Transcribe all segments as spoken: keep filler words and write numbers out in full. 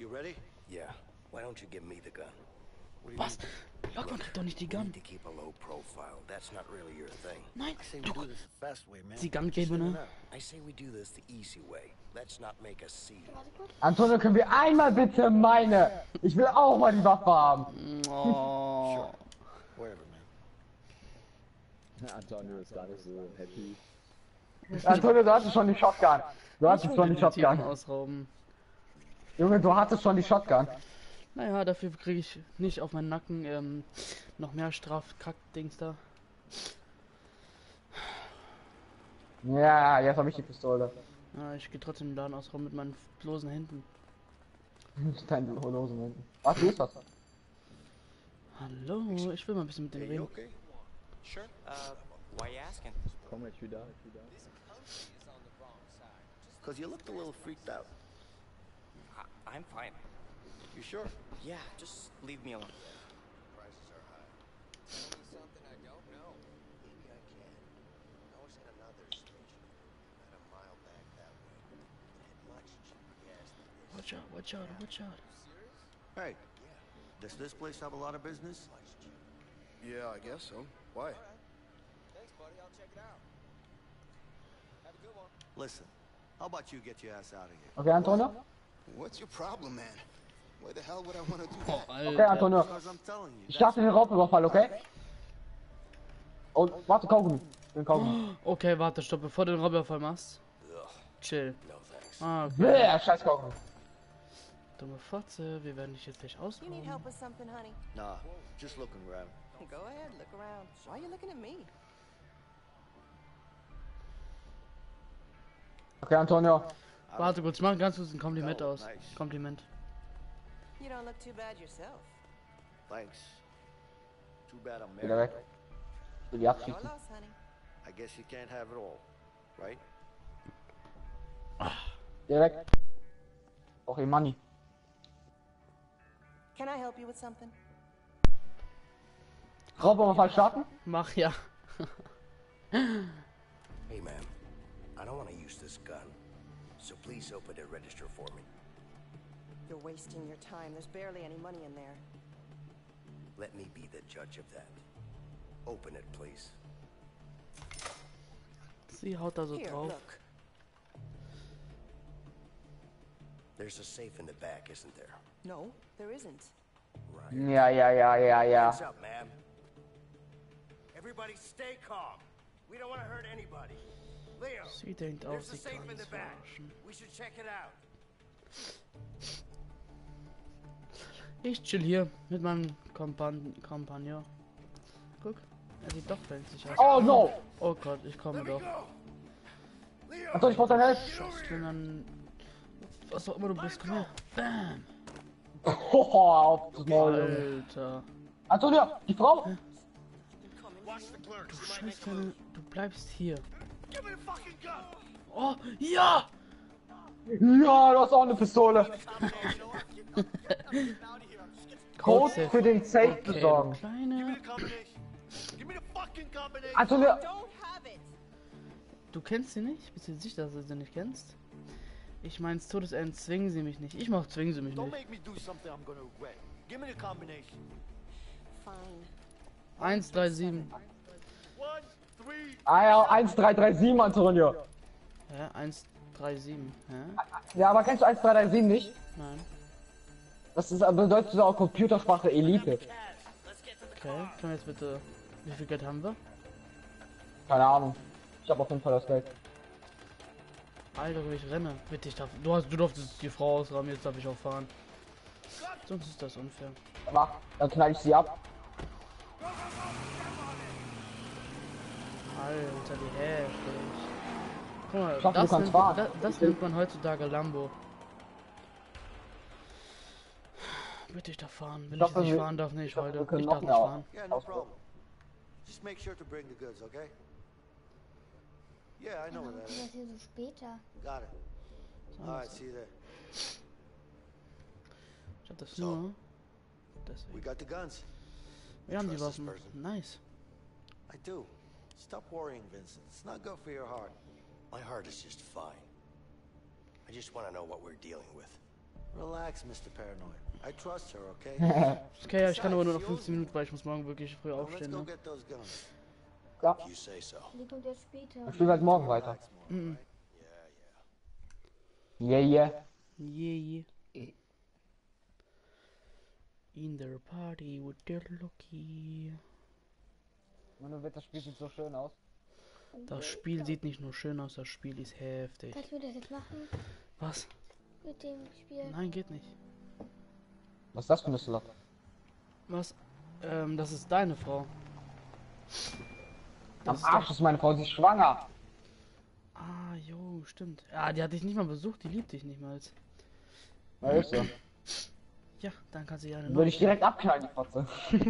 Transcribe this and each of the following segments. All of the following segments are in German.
you ready? Yeah. Why don't you give me the gun? Was? Lockman kriegt doch nicht die Gun. To keep a low profile. That's not really your thing. Nein, I say we du do this the fast way, man. die Gun geben, ne? I say we do this the easy way. Let's not make a scene. Antonio, können wir einmal bitte meine? Ich will auch mal die Waffe haben. Oh. Wherever, man. Antonio ist gar nicht so happy. Antonio, du hattest schon die Shotgun. Du hattest schon die Den Typen Shotgun. ausrauben. Junge, du hattest schon die Shotgun. Naja, dafür kriege ich nicht auf meinen Nacken ähm, noch mehr Strafkack-Dings da. Ja, jetzt habe ich die Pistole. Ja, ich gehe trotzdem den Laden ausrauben mit meinen bloßen Händen. Deine Losen hinten. Was ist das? Hallo, ich will mal ein bisschen mit dem Hey, you reden. okay? Sure. Uh, why you asking? Komm jetzt wieder, wieder. Cause you looked a little freaked out. I I'm fine. You sure? Yeah, just leave me alone. Prices are high. Something I don't know. Maybe I can. I was at another station, about a mile back that way. It had much cheaper gas than this. Watch out, watch out, watch out. Hey, does this place have a lot of business? Much cheaper. Yeah, I guess so. Why? Thanks, buddy. I'll check it out. Have a good one. Listen, how about you get your ass out of here? Okay, Antonio? What's your problem, man? Why the hell would I want to do Oh, that? Okay, Alter. Antonio. Because I'm telling you. Ich starte den Raubüberfall, okay? Und warte, Kaugummi. Den Kaugummi. Okay, warte, stopp, bevor du den Raubüberfall machst. Ugh, Chill. no thanks. Ah, okay. Bäh, scheiß Kaugummi. Dumme Fotze, wir werden dich jetzt gleich You need ausrauben. help with something, honey? Nah, just looking around. Go ahead, look around. Why are you looking at me? Okay, Antonio. Warte kurz, mach ganz kurz ein Kompliment Oh, aus. nice. Kompliment. You don't look too bad yourself. Thanks. Too bad I'm Wieder married. weg. Ich will die No abschießen. loss, honey. I guess you can't have it all, right? Wieder weg. Okay, Money. Can I help you with something? Raubüberfall starten? Mach ja. Hey, man. I don't want to use this gun. So please open the register for me. You're wasting your time. There's barely any money in there. Let me be the judge of that. Open it, please. Sie haut da so Here, drauf. look. There's a safe in the back, isn't there? No, there isn't. Right. Ja, ja, ja, ja, ja. Hands up, ma'am. Everybody stay calm. We don't want to hurt anybody. Leo, Sie denkt auch, there's a sie safe kann in the es back. verarschen. We should check it out. Ich chill hier mit meinem Kompan Kompagnon. Guck, er sieht doch felsig aus. Oh no! Oh Gott, ich komme doch. Leo, Antonio, ich brauch deine Hilfe. Ich bin dann... Was auch immer du bist, komm her. Bam! Oh, auf das Maul, Junge. Alter. Antonio, die Frau! watch the clerk. Du scheiß kleine... Du bleibst hier. Oh, ja! Ja, du hast auch eine Pistole. Code Safe. für den Safe Okay, besorgen. kleine... Antonio, Don't have it. Du kennst sie nicht? Bist du dir sicher, dass du sie nicht kennst? Ich meins Todesend, zwingen sie mich nicht. Ich mach, zwingen sie mich Don't nicht. make me do something I'm gonna regret. Give me the combination. Fine. eins drei sieben. One, three. ah ja, eins drei drei sieben, Antonio. Hä? eins drei sieben. Hä? Ja, aber kennst du eins drei drei sieben nicht? Nein. Das ist, bedeutet so auch Computersprache Elite. Okay. Können wir jetzt bitte... Wie viel Geld haben wir? Keine Ahnung. Ich habe auf jeden Fall das Geld. Alter, wie ich renne. Bitte, ich darf... Du, hast, du durftest die Frau ausrauben, jetzt darf ich auch fahren. Sonst ist das unfair. Mach, dann knall ich sie ab. Alter, wie heftig. Guck mal, Ich hoffe, du das, kannst nennt, fahren. das, das nennt man heutzutage Lambo. Bitte, ich darf fahren. Wenn ich, hoffe, nicht wir- fahren darf, nicht ich hoffe, heute. wir können Ich noch darf nicht mehr fahren. Yeah, no Ausdruck. problem. Just make sure to bring the goods, okay? Yeah, I know where that Das is. ist hier so später. Got it. Alright, see you there. Ich hab das So. nur. We Deswegen. got the guns. Wir haben die trust this Waffen. person. Nice. I do. Stop worrying, Vincent. It's not good for your heart. My heart is just fine. I just want to know what we're dealing with. Relax, Mister Paranoid. I trust her, okay? Okay, ja, ich kann aber nur noch fünfzehn Minuten, weil ich muss morgen wirklich früh Now let's aufstehen. go Ne? get those guns. Klar, You say so. Die kommt erst später. ich spiele halt morgen weiter. Mhm. Yeah, yeah. Yeah, yeah. Yeah, yeah. In der Party with the Lucky. Nur wird das Spiel sieht so schön aus. Das Spiel sieht nicht nur schön aus, das Spiel ist heftig. Kannst du das jetzt machen? Was? Mit dem Spiel? Nein, geht nicht. Was ist das für eine Slot? Was? Ähm, das ist deine Frau. Am Das ist Arsch doch- ist meine Frau, sie ist schwanger. Ah, jo, stimmt. Ja, die hat dich nicht mal besucht, die liebt dich nicht mal. Ja, ist so. Ja, dann kann sie ja eine Würde neue. ich direkt abknallen, die Fotze.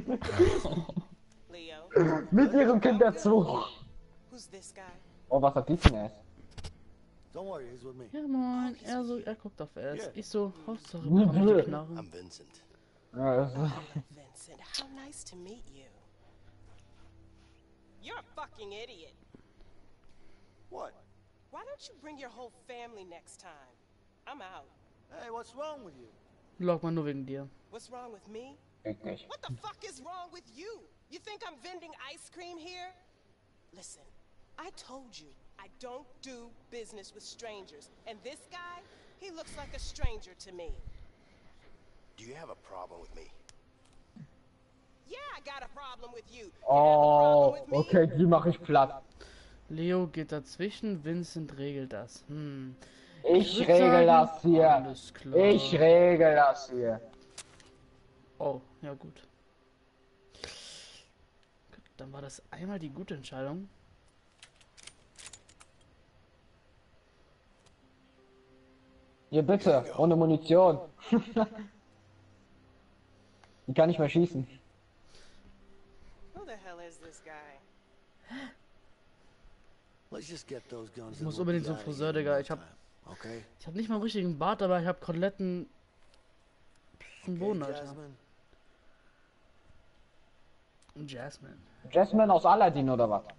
Leo, Mit ihrem Kind dazu. who's this guy? Oh, was hat die für eine? Don't worry, he's with me. Ja, moin. Er so, er guckt auf S. Ja. Ich so, Hauptsache, Mhm. bekomme ich die Knarre. I'm Vincent. Ja, das ist... Vincent, how nice to meet you. You're a fucking idiot. What? Why don't you bring your whole family next time? I'm out. Hey, what's wrong with you? Log mal nur wegen dir. What's wrong with me? Geht nicht. What the fuck is wrong with you? You think I'm vending ice cream here? Listen, I told you I don't do business with strangers. And this guy, he looks like a stranger to me. Do you have a problem with me? Yeah, I got a problem with you. You have a Oh, problem with me? okay, die mache ich platt. Leo geht dazwischen, Vincent regelt das. Hm. Ich würd regel sagen, das hier. alles klar. Ich regel das hier. Oh, ja gut. Gut, dann war das einmal die gute Entscheidung. Hier bitte, ohne Munition. Die kann nicht mehr schießen. Who the hell is this guy? Let's just get those guns. Ich and muss we'll unbedingt be zum out of Friseur, here in Digga. no Ich hab, time, Okay? ich hab nicht mal einen richtigen Bart, aber ich hab Koteletten zum Okay, Boden, Alter. Jasmine? Jasmine. Jasmine aus Aladdin oder was?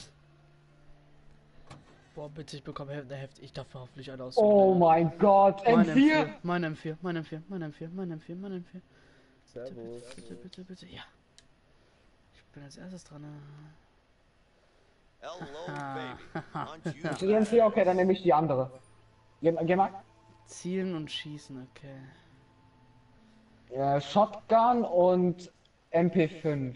Boah, bitte, ich bekomme Heft, Heft. Ich darf hoffentlich alle aus. Oh mein Gott, Mein M vier! Mein M vier, mein M vier, mein M vier, mein M vier, mein M vier. Bitte, Servus. bitte, bitte, bitte, bitte, ja. Ich bin als erstes dran. Hello, Ah. baby. Aren't you Ist die M vier? Okay, dann nehme ich die andere. Geh, geh mal. Zielen und schießen, okay. Ja, Shotgun und M P fünf.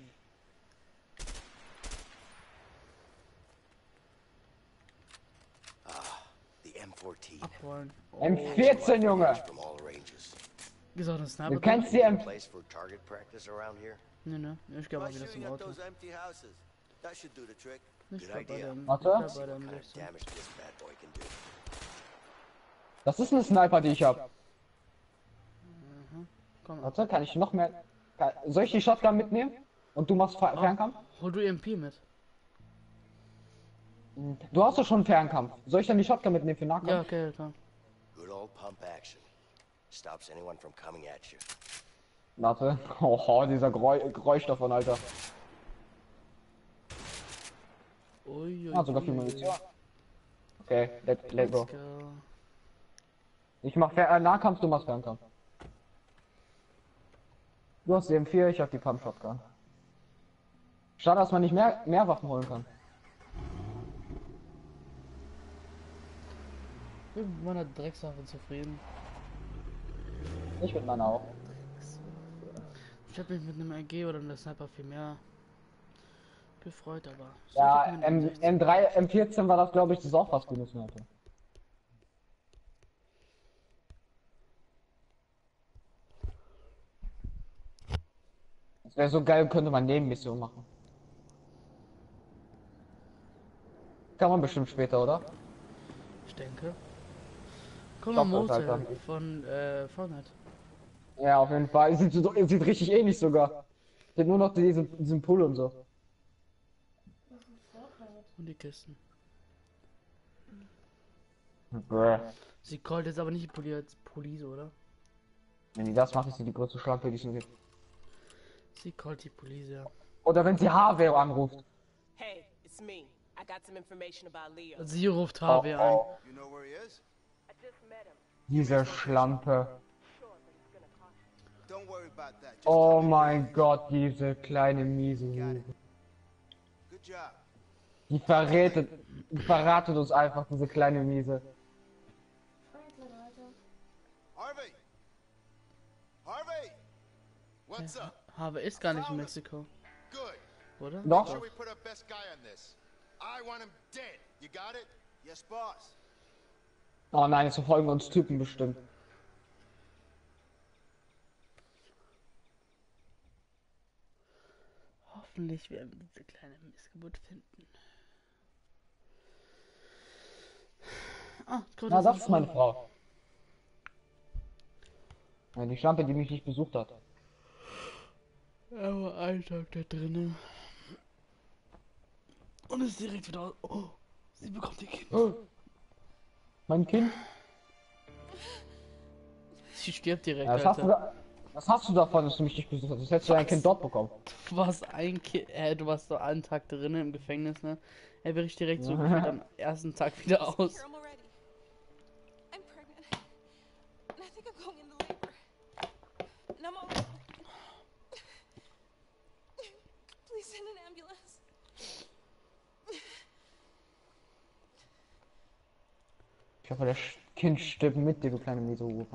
The M fourteen. Abholen. M vierzehn, Junge! From all ranges. Gesagt, ein Sniper. Du kennst die M... Place for target practice around here? Ne, ne, ich geh mal Try wieder shooting zum at Auto. those empty houses. That should do the trick. Ich Good bleib bei idea. dem, ich Warte. bleib bei What dem kind of Licht. damage this bad boy can do. Das ist eine Sniper, die ich hab. Komm, Warte, kann ich noch mehr... Kann... Soll ich die Shotgun mitnehmen? Und du machst Fer- Fernkampf? hol du E M P mit. Du hast doch schon Fernkampf. Soll ich dann die Shotgun mitnehmen für Nahkampf? Ja, okay, klar. Good old pump action. Stops anyone from coming at you. Warte. Oh, dieser Geräusch, Geräusch davon, Alter. Ui, ui, Ah, sogar viel ui, Munition. Okay, let, let go. Let's go. Ich mach Fer äh, Nahkampf, du machst Fernkampf. Du hast die M vier, ich hab die Pump Shotgun. Schade, dass man nicht mehr, mehr Waffen holen kann. Ich bin mit meiner Dreckswaffe zufrieden. Ich mit meiner auch. Ich hätte mich mit einem R G oder einem Sniper viel mehr gefreut, aber... so Ja, gibt mir M, M sechzehn. M drei, M vierzehn war das, glaube ich, das ist auch was Gutes mehr. Das wäre so geil, könnte man Nebenmission machen. Kann man bestimmt später, oder? Ich denke. Komm Ich mal, hoffe, das Motel halt von äh, Fortnite. Ja, auf jeden Fall. Sieht, so- sieht richtig ähnlich sogar. Sieht nur noch diesen, diesen Pull und so. Und die Kisten. Bäh. Sie callt jetzt aber nicht die Poli Police, oder? Wenn die das macht, ist sie die größte Schlampe, die es nur gibt. Sie callt die Police, ja. Oder wenn sie Harvey anruft. Hey, it's me. I got some information about Leo. Sie ruft Harvey Oh, an. oh. You know where he is? I just met him. Diese Schlampe. Sure. about that. Just Oh tell me mein where. Gott, diese kleine miese Got Hure. it. Good job. Die verrätet, die verratet uns einfach, diese kleine miese. Harvey. Harvey. What's up? Harvey ist gar nicht in Mexiko, Good. oder? Doch. Make sure we put our best guy on this. I want him dead. You got it? Yes, boss. Oh nein, jetzt verfolgen uns Typen bestimmt. Hoffentlich werden wir diese kleine Missgeburt finden. Ah, Gott, Na, das ist ist meine Frau. Ja, die Schlampe, die mich nicht besucht hat. Er war einen Tag da drinnen. Und ist direkt wieder aus. Oh, sie bekommt ihr Kind. Oh. Mein Kind? Sie stirbt direkt, Ja, was, hast du Alter. da, was hast du davon, dass du mich nicht besucht hast? Das hättest du dein Kind dort bekommen. Du warst ein Kind, äh, du warst so einen Tag drinnen im Gefängnis, ne? Er bricht direkt so gefühlt am ersten Tag wieder aus. Here, I'm already. I'm pregnant. And I think I'm going into labor. And I'm all... Please send an ambulance. Ich hoffe, das Kind stirbt mit dir, du kleine miese Hure.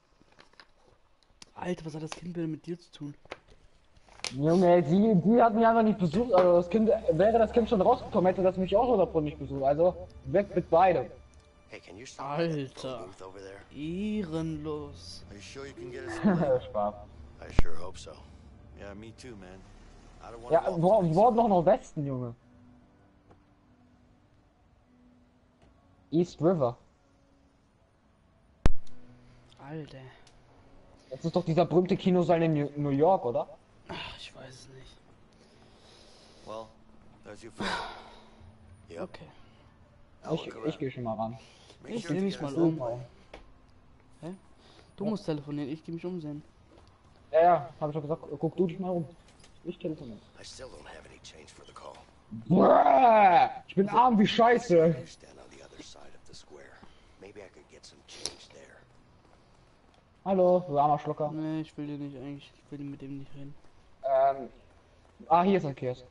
Alter, was hat das Kind bitte mit dir zu tun? Junge, sie, die hat mich einfach nicht besucht. Also das Kind, wäre das Kind schon rausgekommen, hätte das mich auch hundertprozentig nicht besucht. Also weg mit beidem. Hey, can you stop by that Alter. phone booth over there? Ehrenlos. Are you sure you can get us away? Spaß. I sure hope so. Yeah, me too, man. I don't want Ja, to wo, wo noch nach Westen, Junge. East River. Alter. Das ist doch dieser berühmte Kinosaal in New New York, oder? Ach, ich weiß es nicht. Well, there's your phone. Yep. Okay. I'll Ich, look ich around. gehe schon mal ran. Make Ich sure dreh to mich get mal us um. away. Hä? Du musst telefonieren, ich geh mich umsehen. Ja, ja, hab ich doch gesagt, guck du dich mal um. Ich telefoniere. I still don't have any change for the call. Bäh, ich bin arm wie Scheiße. I stand on the other side of the square. Maybe I could get some change there. Hallo, du armer Schlucker. Nee, ich will dir nicht eigentlich, ich will mit dem nicht reden. Ähm. Ah, hier ist ein Kiosk.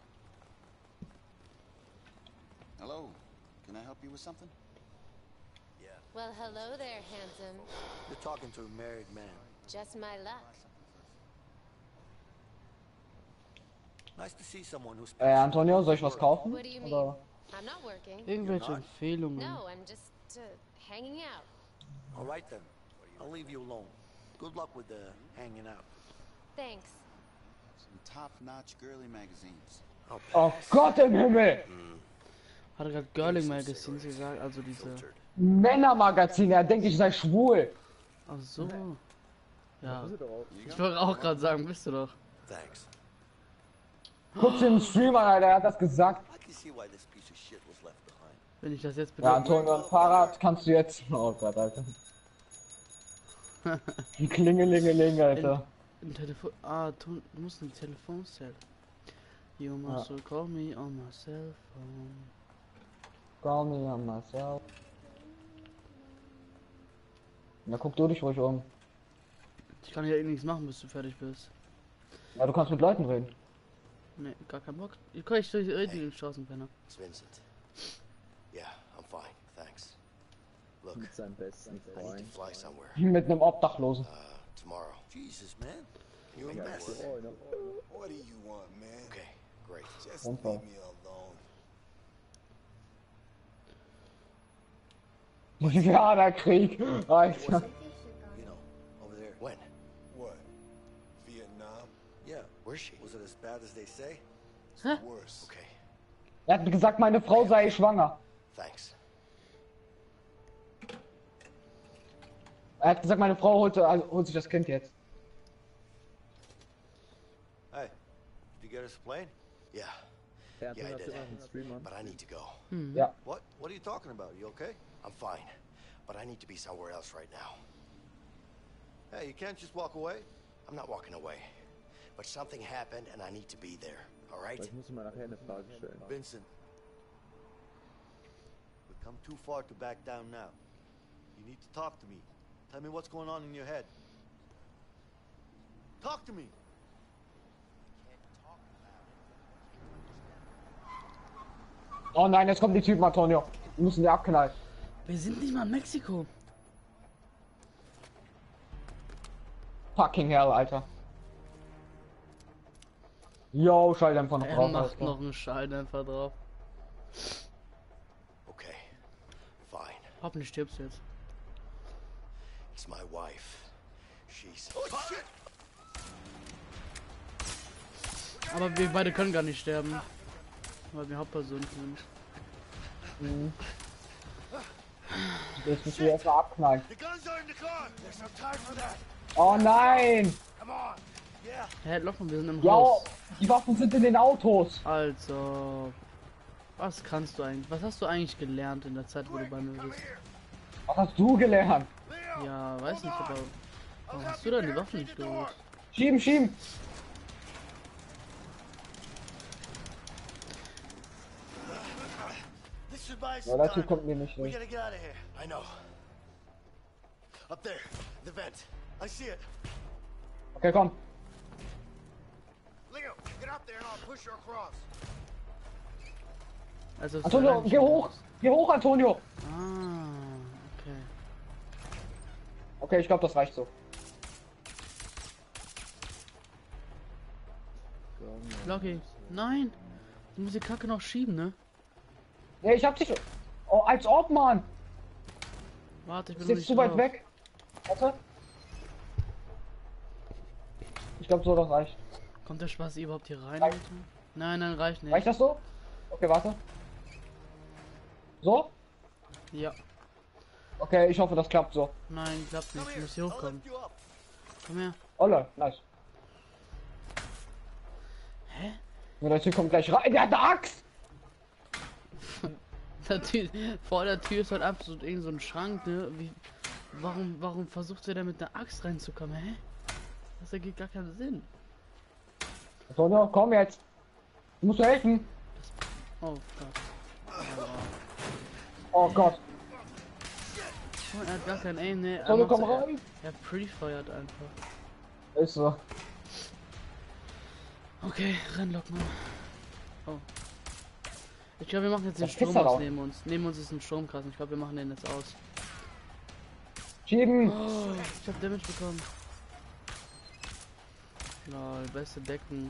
Hello, can I help you with something? Well, hello there, handsome. You're talking to a married man. Just my luck. Nice to see someone who's Äh, Antonio, soll ich was kaufen? What do you mean? Oder? I'm not working. Irgendwelche not? Empfehlungen. No, I'm just uh, hanging out. all right then. I'll leave you alone. Good luck with the hanging out. Thanks. Some top-notch girly magazines. Oh, Oh Gott im Himmel! Hat er gerade Girling Magazines gesagt, also diese. Männermagazin, er denkt, ich sei schwul. Ach so. Ja. Ist er doch auch. Ich wollte auch gerade sagen, bist du doch. Thanks. Guck den Stream an, Alter, er hat das gesagt. I can see why this piece of shit was left behind. Wenn ich das jetzt Ja, bekomme. Antonio, ein Fahrrad kannst du jetzt. Oh Gott, Alter. Die Klingelingeling, Alter. Ein Telefon. Ah, du du musst ein Telefonzell. You must call me on my cell phone. Call me on myself. Ja, guck du dich ruhig um. Ich kann ja eh nichts machen, bis du fertig bist. Ja, du kannst mit Leuten reden. Ne, gar keinen Bock. Ich kann ich durch reden den Straßenpenner. It's Vincent. Yeah, I'm fine, thanks. Look, Mit seinem besten I need to Freund. fly somewhere. Mit einem Obdachlosen. Uh, tomorrow. Jesus, man. You're a Make that mess. work. Oh, no. What do you want, man? Okay, great. Just Wonderful. leave me alone. Ja, der Krieg. Alter. You know, over there. When? What? Vietnam? Yeah. Where's she? Was it as bad as they say? Worse. Okay, Er hat gesagt, meine Frau sei schwanger. thanks. Er hat gesagt, meine Frau holt, also, holt sich das Kind jetzt. Hey, did you get us a plane? Yeah, Der Yeah, I Antonio hat did. immer einen Stream an. but I need to go. Ja. What? What are you talking about? You okay? I'm fine, but I need to be somewhere else right now. Hey, you can't just walk away. I'm not walking away, but something happened and I need to be there. All right? Ich muss ihm mal nachher eine Frage stellen. Vincent, we've come too far to back down now. You need to talk to me. Tell me what's going on in your head. Talk to me. Oh nein, jetzt kommen die Typen, Antonio. Wir müssen die abknallen. Wir sind nicht mal in Mexiko. Fucking hell, Alter. Yo, Schalldämpfer noch Er drauf. macht alles klar. noch einen Schalldämpfer drauf. Okay, fine. Hoffentlich stirbst du jetzt. It's my wife. She's... Aber wir beide können gar nicht sterben. Weil wir Hauptpersonen sind. Mhm. Jetzt müssen wir erstmal abknallen. The guns are in the car. There's no time for that. Oh nein! Come on. Yeah. Hä, Locken, wir sind im Ja, Haus. die Waffen sind in den Autos. Also. Was kannst du eigentlich? Was hast du eigentlich gelernt in der Zeit, wo du bei mir bist? Was hast du gelernt? Ja, weiß nicht, aber. Warum hast du denn die Waffen nicht geholt? Schieben, schieben. This should buy us Ja, some dazu time. kommt mir nicht. We Ne? gotta get out of here. I know. Up there, the vent. I see it. Okay, komm. Leo, get up there and I'll push her across. Also, es Antonio, ist geh hoch. Geh hoch, Antonio. Ah, okay. Okay, ich glaube, das reicht so. Locky, nein! Du musst die Kacke noch schieben, ne? Ja, ich hab dich. Oh, als ob, Mann. Warte, ich bin Ist noch jetzt nicht zu weit drauf. weg. Warte. Ich glaube, so das reicht. Kommt der Spaß überhaupt hier rein? Reicht. Alter? Nein, nein, reicht nicht. Reicht das so? Okay, warte. So? Ja. Okay, ich hoffe, das klappt so. Nein, klappt nicht. Ich muss hier hochkommen. Komm her. Olle, nice. Hä? Ja, der Typ kommt gleich rein. Der hat eine Axt! Der Tür, vor der Tür ist halt absolut irgend so ein Schrank, ne? Wie, warum, warum versucht er da mit einer Axt reinzukommen, hä? Das ergibt gar keinen Sinn. Antonio, komm jetzt. Du musst mir helfen. Oh Gott. Oh Gott. Oh, er hat gar kein Aim, ne? Er, Antonio, macht- komm er, rein. er pre-feuert einfach. Ist so. Okay, renn, Lockmann. Oh. Ich glaube, wir machen jetzt den Das Pisser Strom aus doch. neben uns. Neben uns ist ein Stromkasten. Ich glaube, wir machen den jetzt aus. Schieben. Oh, ich hab Damage bekommen. Lol, beste Decken.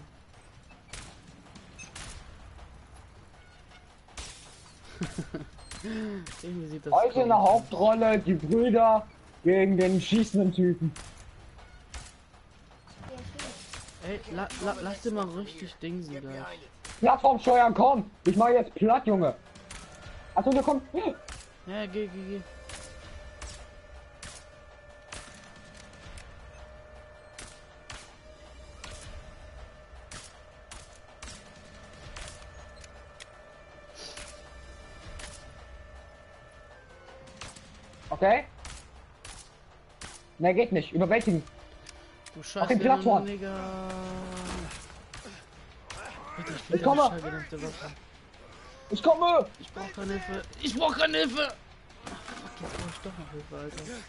Irgendwie sieht das Heute in der komisch aus. Hauptrolle die Brüder gegen den schießenden Typen. Ey, la, la, lass dir mal richtig dingsen gleich. Plattform steuern, komm. Ich mach jetzt platt, Junge. Antonio, komm. Ja, geh, geh, geh. Okay. Ne, geht nicht. Überwältigen. Du Auf scheiß den Plattform. Nigga. Bitte, ich, Ich komme. schallgedämpfte Waffe. Ich komme. Ich brauch keine Hilfe. Ich brauch keine Hilfe. Ach, fuck, jetzt brauch ich doch noch Hilfe,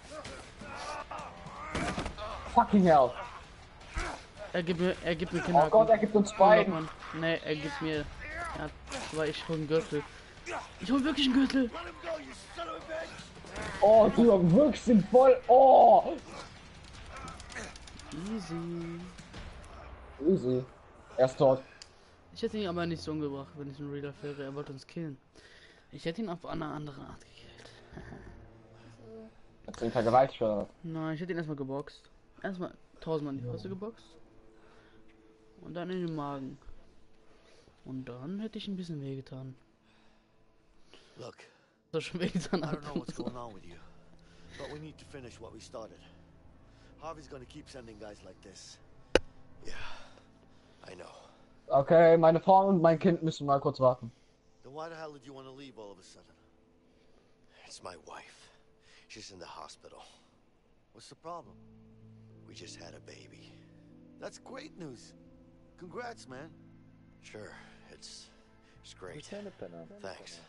Alter. Fucking hell. Er gibt mir, er gibt mir Kinder. Oh Gott, er gibt uns beiden. Nee, er gibt mir. Ja, aber ich hol einen Gürtel. Ich hol wirklich einen Gürtel. Oh, du wirkst ihn voll. Oh. Easy. Easy. Er ist tot. Ich hätte ihn aber nicht so umgebracht, wenn ich ein Reader wäre. Er wollte uns killen. Ich hätte ihn auf eine andere Art gekillt. Jetzt sind vergewaltigt oder was? Nein, ich hätte ihn erstmal geboxt. Erstmal tausendmal in die Fresse geboxt. Und dann in den Magen. Und dann hätte ich ein bisschen wehgetan. Look, Das schon wehgetan I hat. don't know what's going on with you, but we need to finish what we started. Harvey's gonna keep sending guys like this. Yeah, I know. Okay, meine Frau und mein Kind müssen mal kurz warten. Then why the hell did you want to leave all of a sudden? It's my wife. She's in the hospital. What's the problem? We just had a baby. That's great news. Congrats, man. Sure, it's it's great. Lieutenant Penner. Thanks.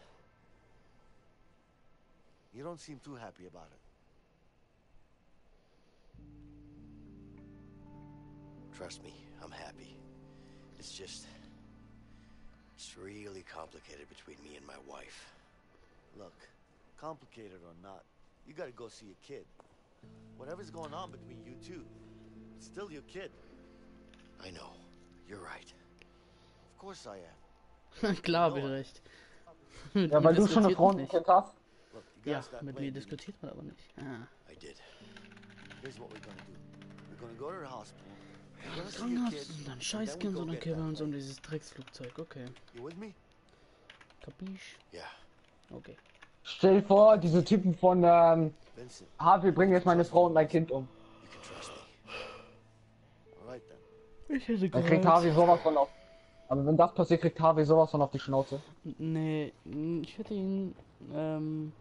You don't seem too happy about it. Trust me, I'm happy. It's just... It's really complicated between me and my wife. Look, complicated or not, you gotta go see your kid. Whatever's going on between you two, it's still your kid. I know. You're right. Of course I am. Klar, hab ich recht. Mit Ja, ihm weil du schon eine diskutiert Frau man und ein nicht. Kind hast. Look, you Ja, guys got mit played, mir didn't you? diskutiert man aber nicht. Ah. I did. Here's what we're gonna do. We're gonna go to the hospital. We're Ja, gonna das see your Krankenhaus kid. und dann and scheiß then we Kind go und dann get kümmern wir that uns um plane. dieses Drecksflugzeug. Okay. You with me? Kapisch? Yeah. Okay. Stell dir vor, diese Typen von ähm, Vincent, Harvey bringen jetzt meine Frau und mein Kind um. You can trust me. all right then. Ich hätte Dann kriegt Harvey sowas von auf. Aber wenn das passiert, kriegt Harvey sowas von auf die Schnauze. Nee, ich hätte ihn ähm,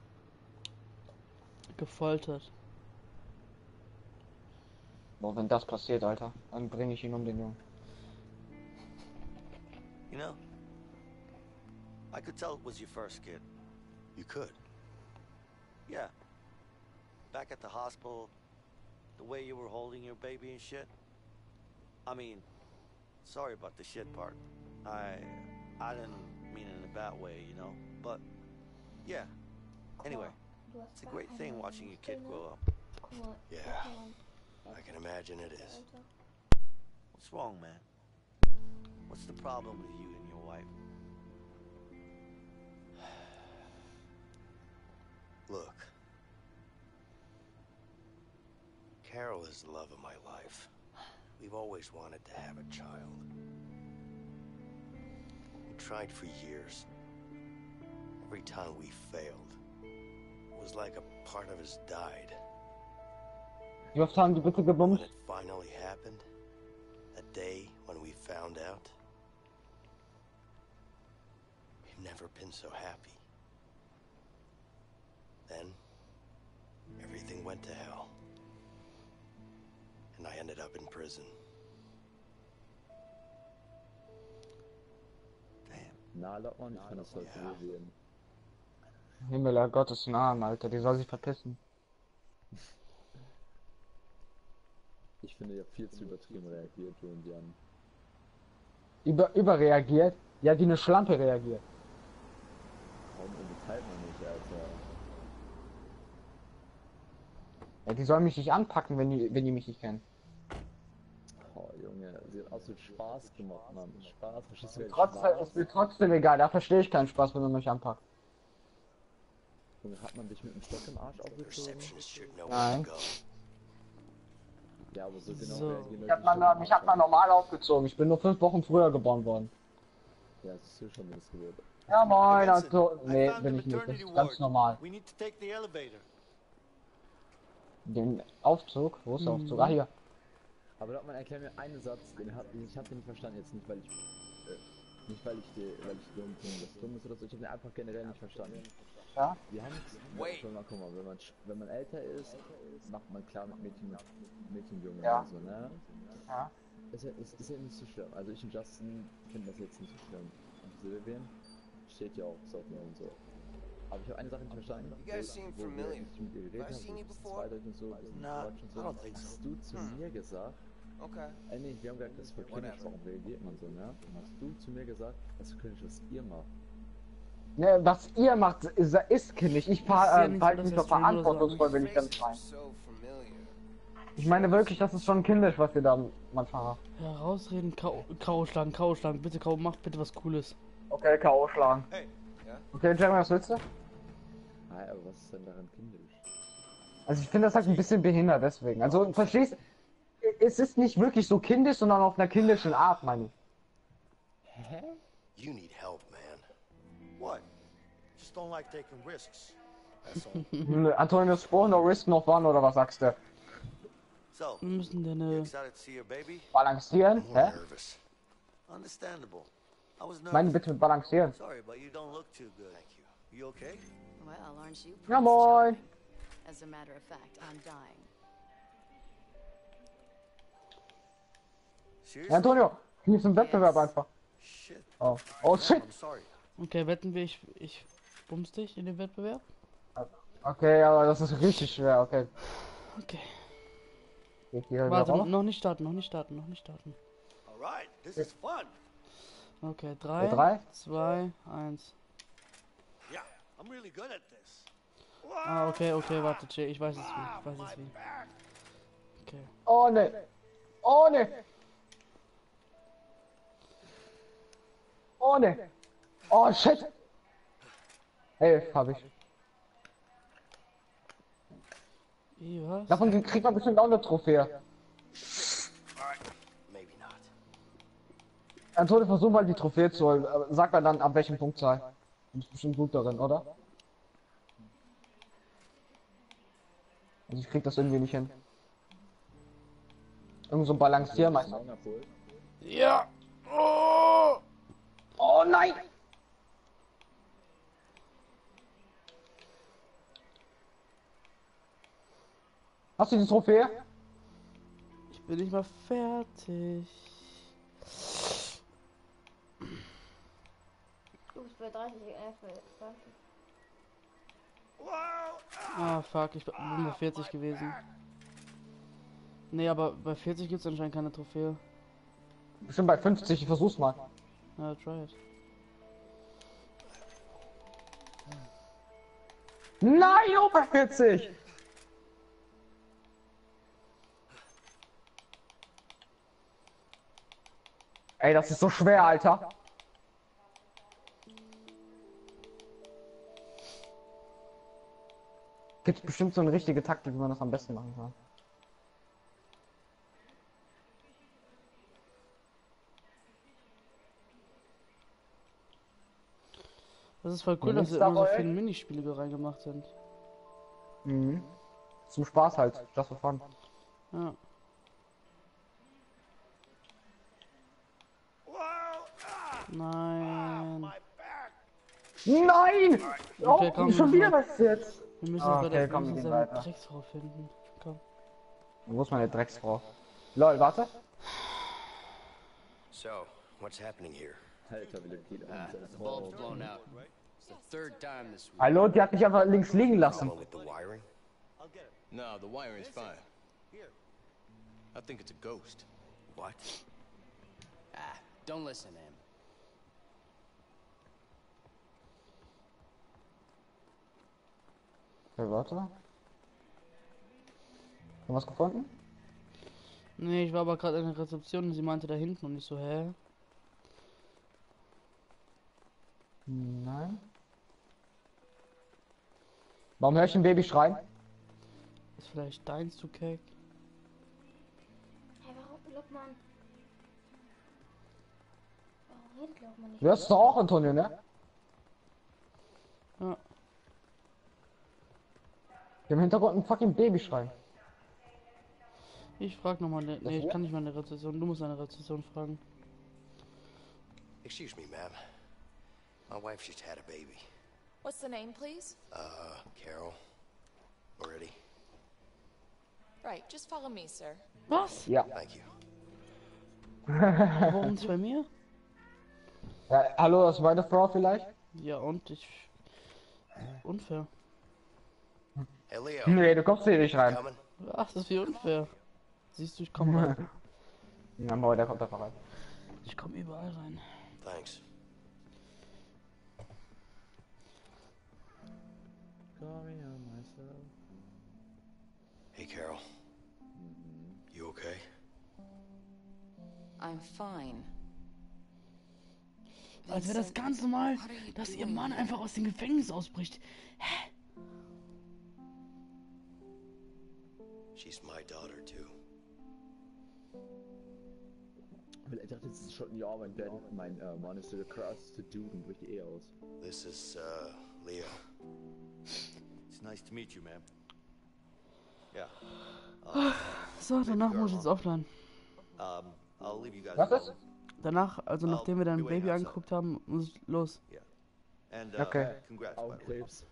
gefoltert. Boah, wenn das passiert, Alter, dann bringe ich ihn um, den Jungen. You know, I could tell it was your first kid. You could. Yeah. Back at the hospital, the way you were holding your baby and shit. I mean, sorry about the shit part. I I didn't mean it in a bad way, you know. But yeah. Anyway, it's a great thing watching your kid grow up. Yeah. I can imagine it is. What's wrong, man? What's the problem with you and your wife? Look. Carol is the love of my life. We've always wanted to have a child. We tried for years. Every time we failed, it was like a part of us died. Wie oft haben die bitte When gebumst? it finally happened, that day when we found out, we've never been so happy. Then, everything went to hell. And I ended up in prison. Na, lass mal nicht von der Social Ja. reden. Himmel, Gottes Namen, Alter, die soll sich verpissen. Ich finde, ihr habt viel zu übertrieben reagiert, du und Jan. Über, überreagiert? Ja, wie eine Schlampe reagiert. Warum unterteilt man nicht, Alter? Ja, die sollen mich nicht anpacken, wenn die, wenn die mich nicht kennen. Oh, Junge, sie hat absolut Spaß gemacht, Mann. Spaß, verstehst du? Trotzdem, ist mir trotzdem egal, da verstehe ich keinen Spaß, wenn man mich anpackt. Junge, hat man dich mit dem Stock im Arsch aufgezogen? Receptionist should know Nein. where to go. Ja, aber so genau So. reagieren Ich Leute hab man, schon mich hat man normal aufgezogen, ich bin nur fünf Wochen früher geboren worden. Ja, das ist schon, wie das gehört. Ja moin, Hey, also, Vincent, I nee, found bin the ich nicht, das maternity ist ganz ward. normal. We need to take the elevator. Den Aufzug, wo ist der Mhm. Aufzug? Ah, hier. Aber Lottmann, erklär mir einen Satz, den hat, ich hab den nicht verstanden, jetzt nicht, weil ich, äh, nicht weil ich, die, weil ich dumm bin, das dumm ist oder so, ich hab den einfach generell nicht verstanden. Ja? Wir haben, wenn man, guck mal, wenn man, wenn man älter ist, macht man klar mit Mädchen, mit Mädchen, Junge Ja. und so, ne? Ja. Ist ja, ist, ist ja nicht so schlimm, also ich und Justin finden das jetzt nicht so schlimm. Und Silvien steht ja auch so auf mir und so. Aber ich habe eine Sache nicht verstanden. You guys seem wo wir familiar. nicht mit ihr geredet Have I haben, seen you so before? zweideutig und so, bisschen Nah, Quatsch und so. I don't think so. Hast du zu Hm. mir gesagt, Okay. äh, nee, wir haben gesagt, das ist für kindisch, Whatever. warum reagiert man so, ne? Und hast du zu mir gesagt, das ist für kindisch, was ihr macht. Ne, was ihr macht, ist, ist kindlich. Ich Das ist fahr, ja äh, nicht so, verhalte dass mich er doch streamt oder so, verantwortungsvoll, wenn ich ganz Faces rein. are so familiar. Ich meine wirklich, das ist schon kindisch, was wir da manchmal machen. Ja, rausreden, K O schlagen, K O schlagen, bitte K O, mach bitte was Cooles. Okay, K O schlagen. Hey, yeah? Okay, Jeremy, was willst du? Ah, aber was ist denn daran kindisch? Also ich finde das halt ein bisschen behindert, deswegen. Also, verstehst, es ist nicht wirklich so kindisch, sondern auf einer kindischen Art, meine ich. Hä? You need help, man. What? Just don't like taking risks. That's all. Hm, Antonius Spruch, no risk, no fun, oder was sagst du? So, Wir müssen you deine... excited to see your baby? Balancieren? More Hä? nervous. Understandable. I was nervous. Meine bitte mit Balancieren. Sorry, but you don't look too good. Thank you. You okay? Well, aren't you? Ja, Prince moin. Charming? As a matter of fact, I'm dying. Seriously? Ja, Antonio, hier ist ein Wettbewerb einfach. Shit. Oh, oh shit. I'm sorry. Okay, wetten wir, ich, ich bums dich in den Wettbewerb? Okay, aber das ist richtig schwer, okay. Okay. Geht hier wieder Warte, raus? noch nicht starten, noch nicht starten, noch nicht starten. Alright, this is fun. Okay, drei, drei? zwei, eins. Yeah, I'm really good at this. Ah, okay, okay, warte, chill, ich weiß es wie, ich weiß es wie. Okay. Oh ne. Oh ne. Oh ne. Oh shit. Elf hab ich. Ih, was? Davon kriegt man bestimmt auch eine Trophäe. Maybe not. Antonio, versuch mal die Trophäe zu holen. Aber sag mal dann, ab welchem Punktzahl. Du bist bestimmt gut darin, oder? Also ich krieg das irgendwie nicht hin. Irgend so balancieren, meinst du? Ja! Oh! Oh nein! Hast du die Trophäe? Ich bin nicht mal fertig. Du bist bei dreißig, äh, bei zwanzig. Ah, fuck, ich bin bei vierzig gewesen. Nee, aber bei vierzig gibt es anscheinend keine Trophäe. Bestimmt bei fünfzig, ich versuch's mal. Ja, try it. Nein, oh, bei vierzig! Ey, das ist so schwer, Alter. Gibt's bestimmt so eine richtige Taktik, wie man das am besten machen kann. Das ist voll cool, dass sie immer so viele Minispiele reingemacht sind. Mhm. Zum Spaß halt, das for fun. Ja. Nein. Nein! Oh, Okay, komm, schon wieder was jetzt. Wir müssen Ah, bei okay, der komm, wir müssen gehen seine weiter. Drecksfrau finden. Komm. Wo ist meine Drecksfrau? Lol, warte. So, what's happening here? Alter, wie der geht Uh, the bulb's blown out. It's the third time this week. Hallo, die hat mich einfach links liegen lassen. Problem with the wiring? No, the wiring's fine. I think it's a ghost. What? Ah, don't listen to him. Okay, warte. Haben wir was gefunden? Nee, ich war aber gerade in der Rezeption und sie meinte da hinten und ich so, hä? Nein. Warum höre ich ein Baby schreien? Ist vielleicht deins zu keck? Hey, warum, Lockmann? Warum redet Lockmann nicht? Du hörst doch auch, Antonio, ne? Ja. Im Hintergrund ein fucking Baby schreien. Ich frag nochmal, ne, nee, ich kann nicht mal eine Rezession, du musst eine Rezession fragen. Excuse me, ma'am. My wife just had a baby. What's the name, please? Uh, Carol. Already? Right, just follow me, sir. Was? Ja. Thank you. Warum bei mir? Ja, hallo, das ist meine Frau vielleicht? Ja, und ich... Unfair. Hey, Leo. Nee, du kommst hier nicht rein. Coming? Ach, das ist wie unfair. Siehst du, ich komme rein. Ja, aber der kommt einfach rein. Ich komme überall rein. Thanks. Hey, Carol. You okay? I'm fine. Als wäre das ganz normal, dass ihr Mann einfach aus dem Gefängnis ausbricht. Hä? She's my daughter, too. Ich dachte, das ist schon ein Jahr, mein Dad, mein äh, Mann ist der krasseste Dude und bricht die Ehe aus. This is, uh, Leo. It's nice to meet you, ma'am. Yeah. So, danach muss ich jetzt offline. Um, I'll leave you guys Was ist? alone. Danach, also nachdem wir dein Baby angeguckt haben, muss ich los. And, uh, Okay. congrats, by the way. Augenkrebs.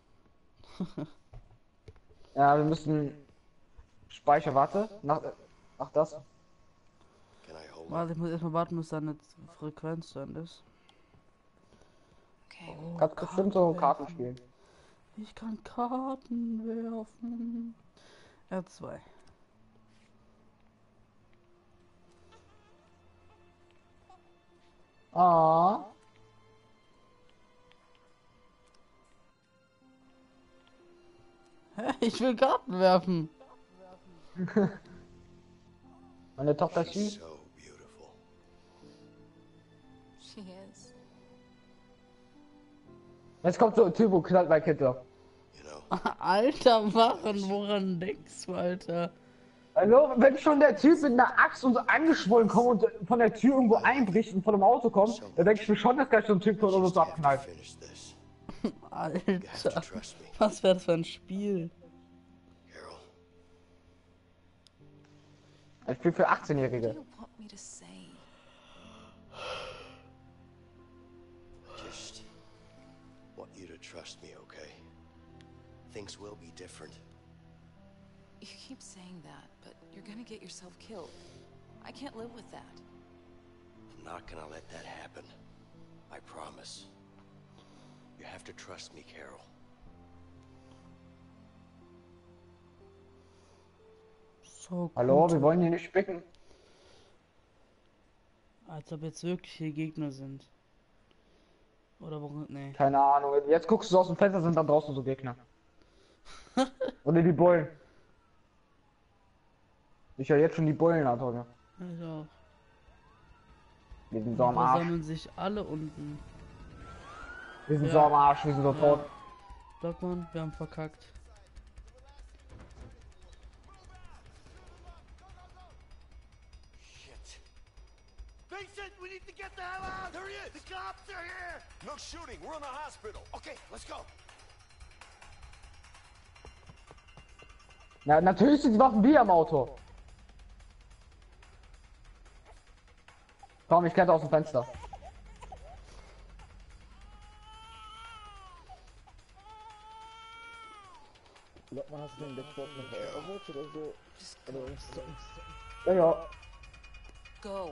Ja, wir müssen... Speicher, warte. Nach, nach das. Can I hold Warte, ich muss erstmal warten, bis deine Frequenz dann ist. Okay. Oh, Kannst bestimmt so Karten spielen. Ich kann Karten werfen. R zwei. Ah. Hä? Ich will Karten werfen. Meine Tochter ist süß. So beautiful. She is. Jetzt kommt so ein Typ und knallt mein Kind ab. You know, Alter, machen, woran denkst du, Alter? Also, wenn schon der Typ mit einer Axt und so angeschwollen kommt und von der Tür irgendwo einbricht und von dem Auto kommt, dann denke ich mir schon, dass gleich so ein Typ kommt und uns abknallt. finish this. Alter, Trust me, was wäre das für ein Spiel? Carol. Ein Spiel für achtzehnjährige. What do you want me to say? I just want you to trust me, okay? Things will be different. You keep saying that, but you're gonna get yourself killed. I can't live with that. I'm not gonna let that happen. I promise. You have to trust me, Carol. So Hallo, gut. wir wollen hier nicht spicken. Als ob jetzt wirklich hier Gegner sind. Oder warum? Nee. Keine Ahnung. Jetzt guckst du so aus dem Fenster, sind da draußen so Gegner. Oder die Bullen. Ich höre jetzt schon die Bullen, Antonio. Ich auch. Wir sind Die so am Arsch. versammeln sich alle unten. Wir sind Ja. so am Arsch, wir sind so Ja. tot. Blockmann, wir haben verkackt. Shit. Vincent, we need to get the hell out! There he is! The cops are here! No shooting, we're in the hospital. Okay, let's go. Na, natürlich sind die Waffen wie am Auto. Komm, ich kletter aus dem Fenster. Lockmann, hast du den Backsport noch äh, Overwatch oder so? Oder irgendwas zocken? Ja, ja. Go.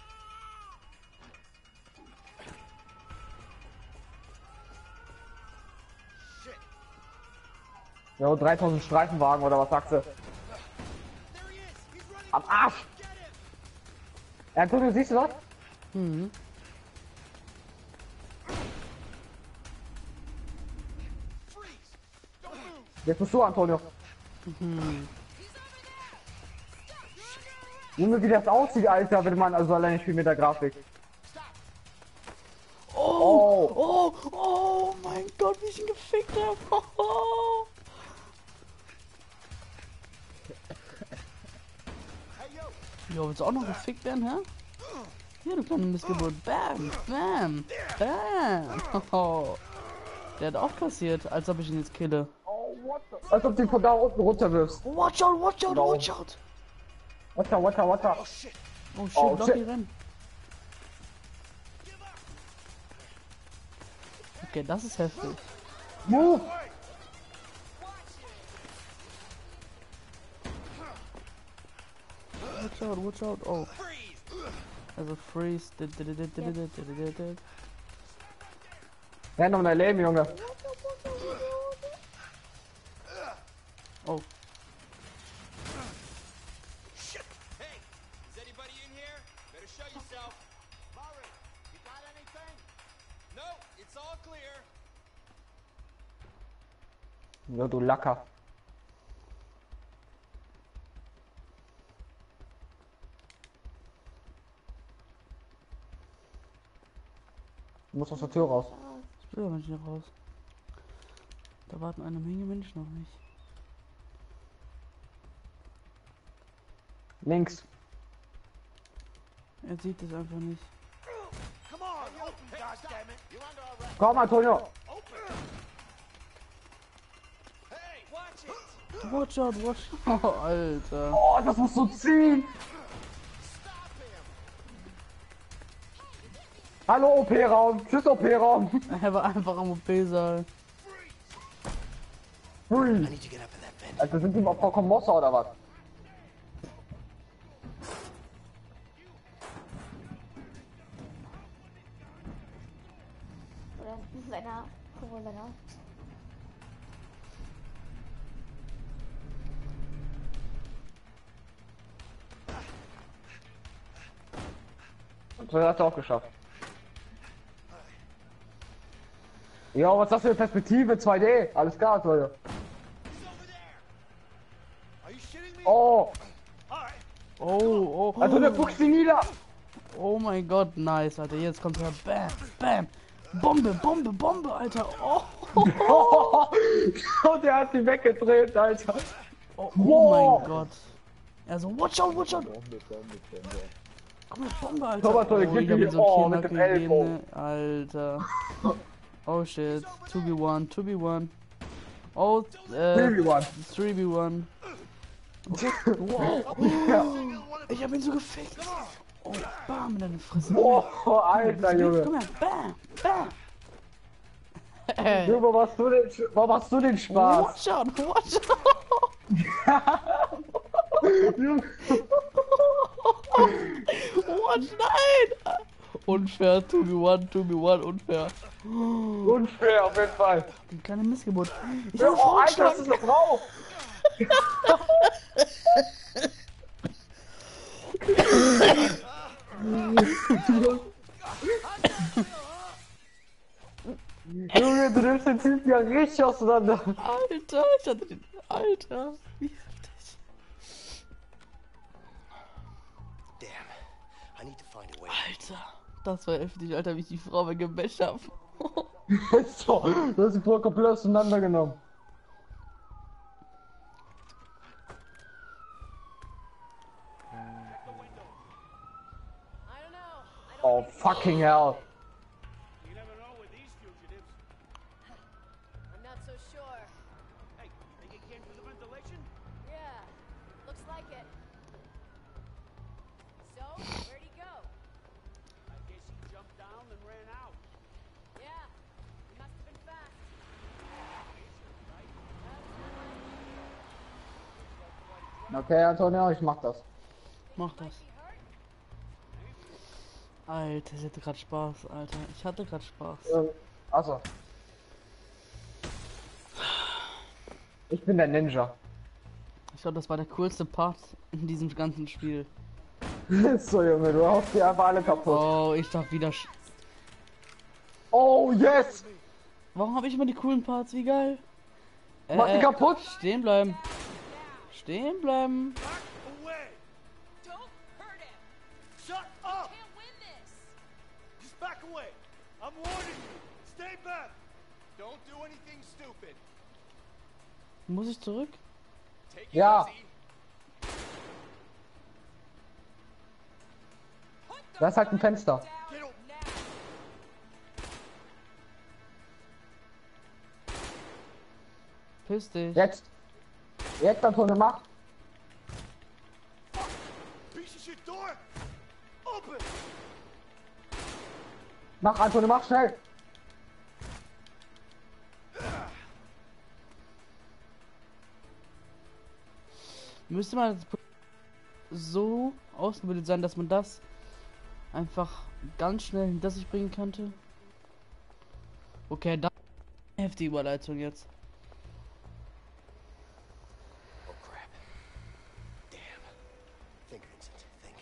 Ja, dreitausend Streifenwagen oder was sagst du? Am Arsch! Ja, Antonio, siehst du das? Mhm. Jetzt bist du, Antonio. Mhm. Junge, wie das aussieht, Alter, wenn man also alleine spielt mit der Grafik. Oh, oh, oh mein Gott, wie ich ihn gefickt habe. Oh. Jo, willst du auch noch gefickt werden, hä? Hier, du kleine Missgeburt. Bam, bam, bam. Oh. Der hat auch kassiert, als ob ich ihn jetzt kille. Als ob du ihn von da unten runterwirfst. Watch out, watch out, Genau. watch out. Watter, watter, watter. Oh shit. Oh shit, Oh, Blocky, shit. renn. Okay, das ist heftig. Move! Watch out, watch out, oh. Also freeze. Dit, dit, dit, dit, dit, dit, dit, dit, dit. Renn um dein Leben, Junge. Oh. Shit! Hey, is anybody in here? Better show yourself. Murray, you got anything? No, it's all clear. Ja, du Lacker. Du musst aus der Tür raus. Ich will aber nicht hier raus. Da warten eine Menge Menschen auf mich. Links. Er sieht es einfach nicht. Come on, open, goddammit. You under arrest. Komm, Antonio. Open. Hey, watch it. Watch out, watch out. Oh, Alter. Oh, das musst du ziehen. Hallo, O P-Raum. Tschüss, O P-Raum. Er war einfach am O P-Saal. Hui. I need to get up in that vent. Also sind die mal Frau Komossa oder was? Oder seiner. Guck mal, seiner. Und so hat er auch geschafft. Ja, was ist das für eine Perspektive? zwei D. Alles klar, Leute. Oh. Oh, oh. Also der Fuchs die nieder. Oh mein Gott, nice, Alter. Jetzt kommt er. Bam, bam. Bombe, Bombe, Bombe, Alter. Oh. Und der hat sie weggedreht, Alter. Oh, oh Wow. mein Gott. Er so, watch out, watch out. Bombe, Bombe, Bombe. Komm her, Bombe, Alter. Thomas, Leute, Oh, gib ich hab mir- ihm so oh, Knack mit dem gegeben, Ellbogen. ne? Alter. Oh shit. two v one, two v one. Oh, äh. three v one. three v one. Wow. Ich hab ihn so gefickt. Oh, bam, in deine Fresse. Oh, Alter, Junge. Komm her, bam, bam. Äh. Junge, wo machst du den, wo machst du den Spaß? Watch out, watch out. Junge. Watch, nein. Unfair, two v one, two v one, unfair. Unfair, auf jeden Fall. Keine Missgeburt. Ich Ja, hab oh, Alter, das Frauenschlag. ist eine Frau. Junge, du nimmst den Typen ja richtig auseinander. Alter, ich hatte den. Alter, wie heftig. Damn. I need to find a way. Alter, das war heftig, Alter, wie ich die Frau weggebasht hab. So, du hast die Frau komplett auseinandergenommen. Oh, fucking hell. You never know with these fugitives. I'm not so sure. Hey, think it came through the ventilation? Yeah, looks like it. So, where'd he go? I guess he jumped down and ran out. Yeah, he must have been fast. Okay, Antonio, ich mach das. Mach das. Alter, ich hatte gerade Spaß, Alter. Ich hatte gerade Spaß. Ähm, achso. Ich bin der Ninja. Ich glaube, das war der coolste Part in diesem ganzen Spiel. So, Junge, du haust die einfach alle kaputt. Oh, ich darf wieder. Sch Oh, yes! Warum habe ich immer die coolen Parts? Wie geil. Äh, Mach die äh, kaputt! Stehen bleiben. Stehen bleiben. Away! Don't hurt him. Shut up! Can't win this. Just back away. I'm warning you. Stay back. Don't do anything stupid. Muss ich zurück? Take it Ja. easy. Da ist halt ein Fenster. Get o- Piss dich. Jetzt. Jetzt, Antonio, mach. Piece of shit door. Open. Mach, Antonio, mach schnell. Müsste man so ausgebildet sein, dass man das einfach ganz schnell hinter sich bringen könnte. Okay, da heftige Überleitung jetzt. Oh crap. Damn. Think, Vincent, think.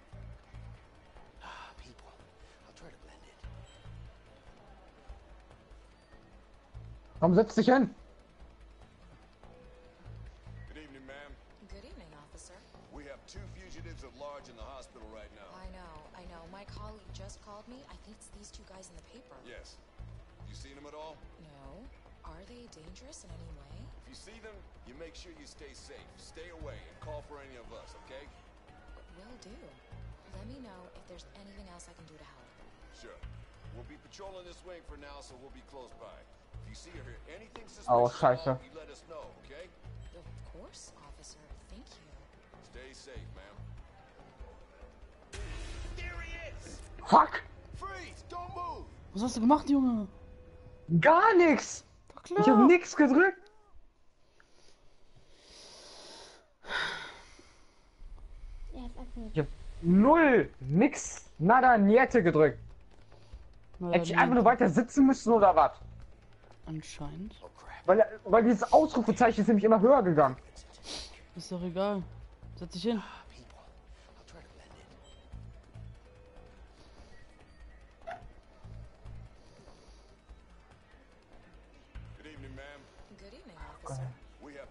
Ah, people. I'll try to blend in. Komm, setz dich hin. Good evening, ma'am. Good evening, officer. We have two fugitives at large in the hospital right now. I know, I know. My colleague just called me. I think it's these two guys in the paper. Yes. You seen them at all? No. Are they dangerous in any way? If you see them, you make sure you stay safe. Stay away and call for any of us, okay? Will do. Let me know if there's anything else I can do to help. Sure. We'll be patrolling this wing for now, so we'll be close by. If you see or hear anything Oh, suspicious, scheiße. you let us know, okay? Of course, officer. Thank you. Stay safe, ma'am. There he is. Fuck. Freeze. Don't move. Was hast du gemacht, Junge? Gar nichts. Doch klar. Ich habe nichts gedrückt. Ich hab null, nix, nada, niente gedrückt. Na, Hätte ich dann- einfach nur weiter sitzen müssen oder was? Anscheinend. Weil, weil dieses Ausrufezeichen ist nämlich immer höher gegangen. Ist doch egal. Setz dich hin. People. I'll try to blend in.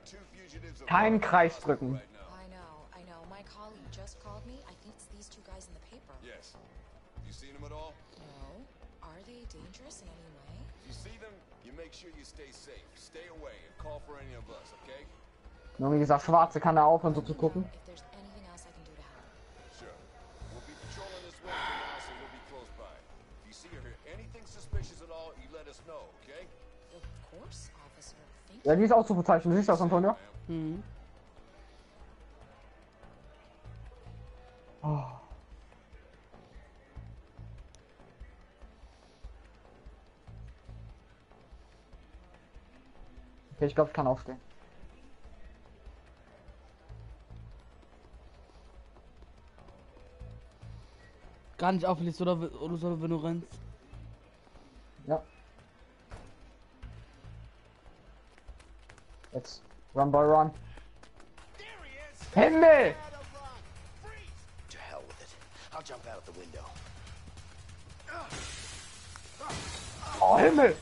two fugitives of Keinen Kreis drücken. I know, I know. My colleague just called me. I think it's these two guys in the paper. Yes. You seen them at all? No. Are they dangerous in any way? If you see them, you make sure you stay safe. Stay away and call for any of us, okay? Nur wie gesagt, Schwarze kann er aufhören so zu gucken. If there's anything else I can do to help. Sure. We'll be patrolling this way for now, so we'll be close by. If you see or hear anything suspicious at all, you let us know, okay? Of course, officer. Thank Ja, die ist Ausrufezeichen. Du siehst das, Antonio? Mhm. Oh. Okay, ich glaube, ich kann aufstehen. Gar nicht auffällig, oder, oder so, wenn du rennst. Ja. Jetzt. Run, boy, run. Himmel! To hell with it. I'll jump out the window. Oh, Himmel!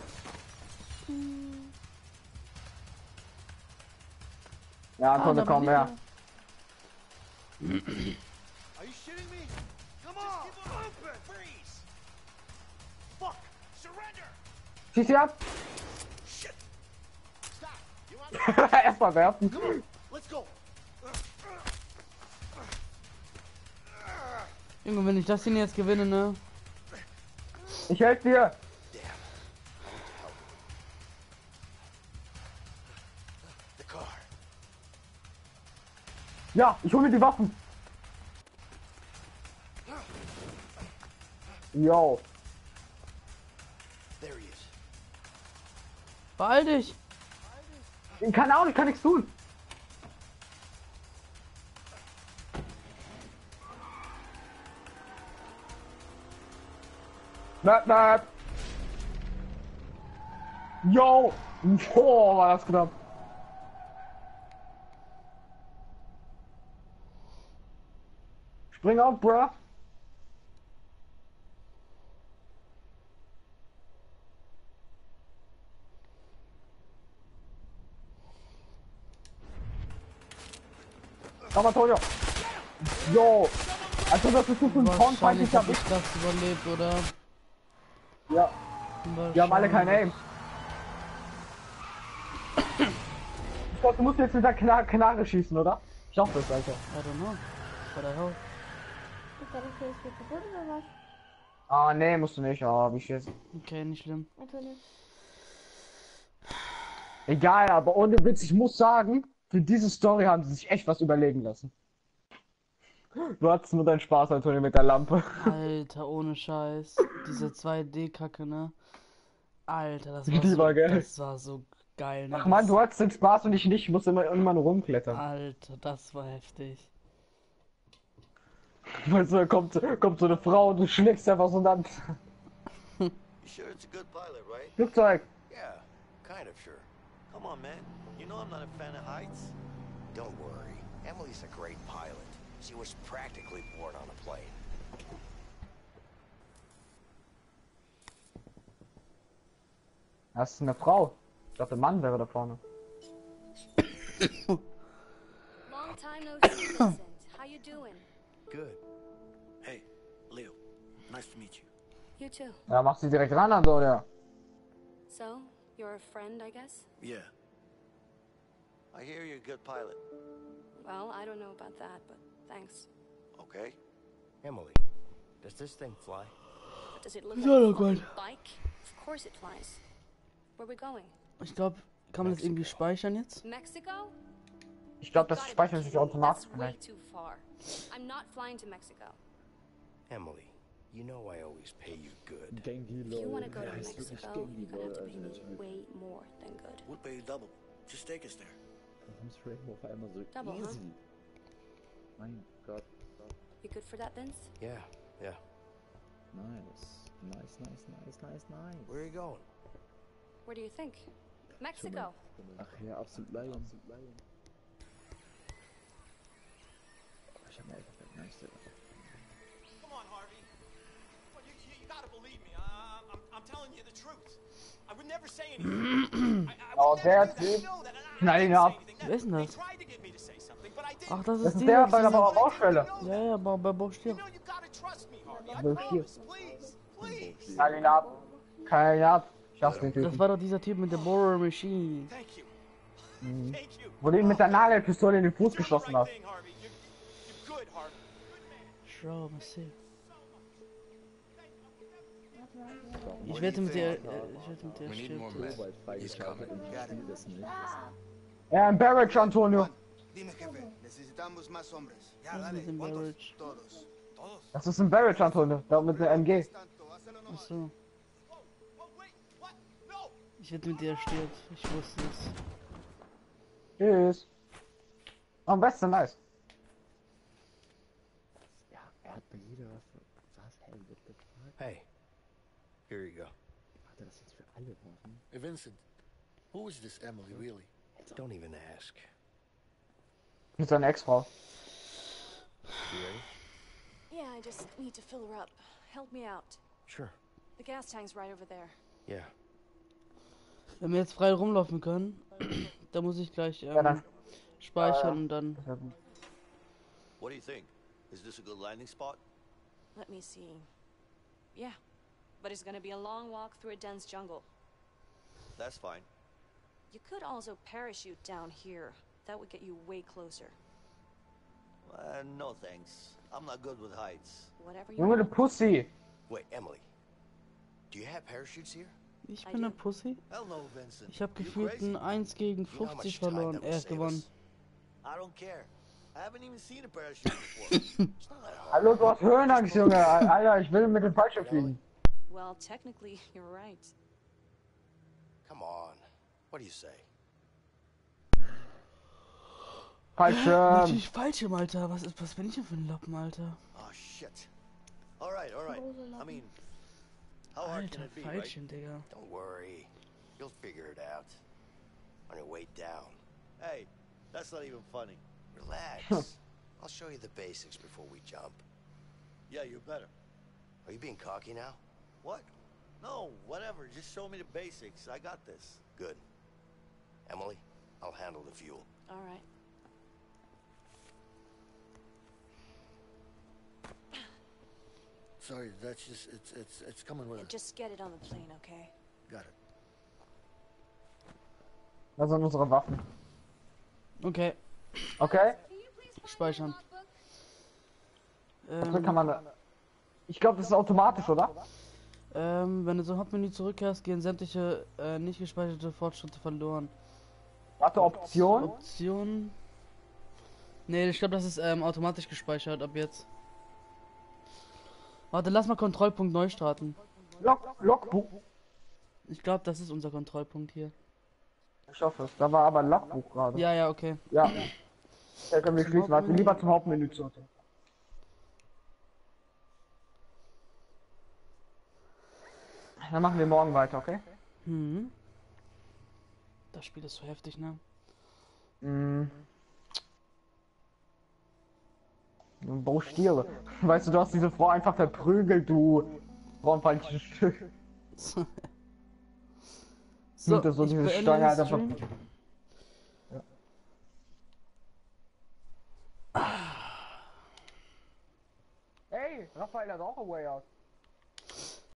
Ja, Antonio, komm her. Are you shitting me? Come on! Just keep open! Freeze! Fuck! Surrender! Schieß sie ab! Shit! Stop! You want Erstmal werfen. Come on! Let's go! Junge, wenn ich das hier jetzt gewinne, ne? Ich helfe dir! The car. Ja, ich hole mir die Waffen. Yo. There he is. Beeil dich! Keine Ahnung, ich kann nichts tun. Map, map. Yo. Boah, war das knapp. Spring auf, bruh. Komm, Antonio. Yo. Also das ist so ein Wahrscheinlich freundlicher hab ich das überlebt, oder? Ja. Wir haben alle kein Aim. Ich glaube, du musst jetzt mit der Kna Knarre schießen, oder? Ich hoffe es, Alter. I don't know. What the hell? Ist deine Face hier kaputt oder was? Ah, nee, musst du nicht. Ah, wie scheiße. Okay, nicht schlimm. Antonio. Egal, aber ohne Witz, ich muss sagen, für diese Story haben sie sich echt was überlegen lassen. Du hattest nur deinen Spaß, Antonio, mit der Lampe. Alter, ohne Scheiß. Diese zwei D-Kacke, ne? Alter, das war, Die so, war geil. das war so geil. Ne? Ach man, du hattest den Spaß und ich nicht. Ich musste immer, immer nur rumklettern. Alter, das war heftig. Weißt du, da kommt, kommt so eine Frau und du schlägst einfach so dann. You sure it's a good pilot, right? Flugzeug. Yeah, kind of sure. Come on, man. You know I'm not a fan of heights. Don't worry. Emily's a great pilot. She was practically born on a plane. Das ist eine Frau. Ich dachte, Mann wäre da vorne. Long time no see, Vincent. How you doing? Good. Hey, Leo. Nice to meet you. You too. Ja, mach sie direkt ran, Antonio. So, you're a friend, I guess? Yeah. I hear you're a good pilot. Well, I don't know about that, but thanks. Okay. Emily, does this thing fly? Does it look Is like that a not flying good? bike? Of course it flies. Where are we going? Ich glaube, kann man das irgendwie speichern jetzt? Mexico? Ich glaube, das Gotta be speichert sich kidding me. automatisch. That's way too far. I'm not flying to Mexico. Emily, you know I always pay you good. Gengi, If you lol. want to go Ja, to heißt wirklich Mexico, Gengi, you're gonna have lol, to pay also me natürlich. way more than good. We'll pay you double. Just take us there. Warum ist Rainbow auf einmal so Double, huh? easy? Mein Gott. You good for that, Vince? Yeah, yeah. Nice. Nice, nice, nice, nice, nice. Where are you going? Where do you think? Mexico. Ach ja, absolut Lion. Absolut Lion. Ich hab mal perfekt nice. Come on, Harvey. Well, you, you, you gotta believe me. I, I'm, I'm telling you the truth. I would never say anything. I, I Oh, would never der do that. Typ. You know that. and I Knall ihn didn't say ab. anything. Wer ist denn das? Tried to get me to say something, but I didn't. Ach, das Das ist ist die der da, bei der die- Baustelle. Ja, ja, bei, bei Baustelle. You gotta trust me, Harvey. I Baustelle. promise, please, please. Kandidat. Kandidat. Ich hasse den Das Typen. war doch dieser Typ mit der Borer Machine. Thank you. Mhm. Thank you. Wo du ihn mit der Nagelpistole in den Fuß geschossen hast. Thing, Harvey. You're, you're good, Harvey. Schau, mal sehen. Ich wette mit dir, äh, ich wette mit dir, So stirbt. weit freigeschaltet und ich spiele das nicht. Ja, ein Barrage, Antonio. Dime, jefe, necesitamos más hombres. Ya, Was ist dale. mit dem ¿Cuántos? Barrage? Todos. Das ist ein Barrage, Antonio. Da mit der M G. Achso. Ich wette mit dir, er stirbt. Ich wusste es. Tschüss. Am besten, nice. Ja, er hat bei jeder Waffe. Was? Hey, what the fuck? Hey, here you go. Hat er das jetzt für alle Waffen? Hey, Vincent, who is this Emily, really? Don't even ask. Mit seiner Ex-Frau. You ready? Yeah, I just need to fill her up. Help me out. Sure. The gas tank's right over there. Yeah. Wenn wir jetzt frei rumlaufen können, dann muss ich gleich ähm, dann- speichern und dann. What do you think? Is this a good landing spot? Let me see. Yeah, but it's gonna be a long walk through a dense jungle. That's fine. You could also parachute down here. That would get you way closer. Uh, no thanks. I'm not good with heights. Whatever you Junge, du want. Pussy. Wait, Emily. Do you have parachutes here? Ich bin eine Pussy. Hell no, Vincent. Ich habe You gefühlt crazy? ein eins gegen You know how much fünfzig time verloren. that will Er save gewonnen. us? I don't care. I haven't even seen a parachute before. It's not that hard. Hallo, du hast Höhenangst, Junge. Alter, ich will mit dem Fallschirm fliegen. Well, technically, you're right. Come on. What do you say? Fallschirm. Natürlich Fallschirm, Alter. Was ist, was bin ich denn für ein Lappen, Alter? Oh shit. All right, all right. I mean, how hard can Alter, it be, right? Fallschirm, Digga. Don't worry. You'll figure it out. On your way down. Hey, that's not even funny. Relax. I'll show you the basics before we jump. Yeah, you better. Are you being cocky now? What? No, whatever. Just show me the basics. I got this. Good. Emily, I'll handle the fuel. All right. Sorry, that's just, it's, it's, it's coming with And us. just get it on the plane, okay? Got it. Das sind unsere Waffen. Okay, Okay? speichern. Also Ähm, kann man. Ich glaube, das ist automatisch, oder? ähm, wenn du zum Hauptmenü zurückkehrst, gehen sämtliche äh, nicht gespeicherte Fortschritte verloren. Warte, Option? Optionen. Nee, ich glaube, das ist ähm, automatisch gespeichert ab jetzt. Warte, lass mal Kontrollpunkt neu starten. Log Logbuch. Ich glaube, das ist unser Kontrollpunkt hier. Ich hoffe es. Da war aber ein Logbuch gerade. Ja, ja, okay. Ja. Da können wir schließen. Warte, lieber zum Hauptmenü zurück. Dann machen wir morgen weiter, okay? Hm. Das Spiel ist so heftig, ne? Mhm. Baustiere. Weißt du, du hast diese Frau einfach verprügelt, du frauenfeindliches Stück. So, Nimmt das so ich diese beende Stange den halt einfach. Stream. Hey, Raphael hat auch ein Way Out.